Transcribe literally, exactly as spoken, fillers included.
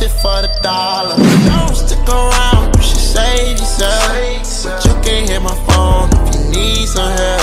it for the dollar. Don't stick around, you should save yourself. But you can't hit my phone if you need some help.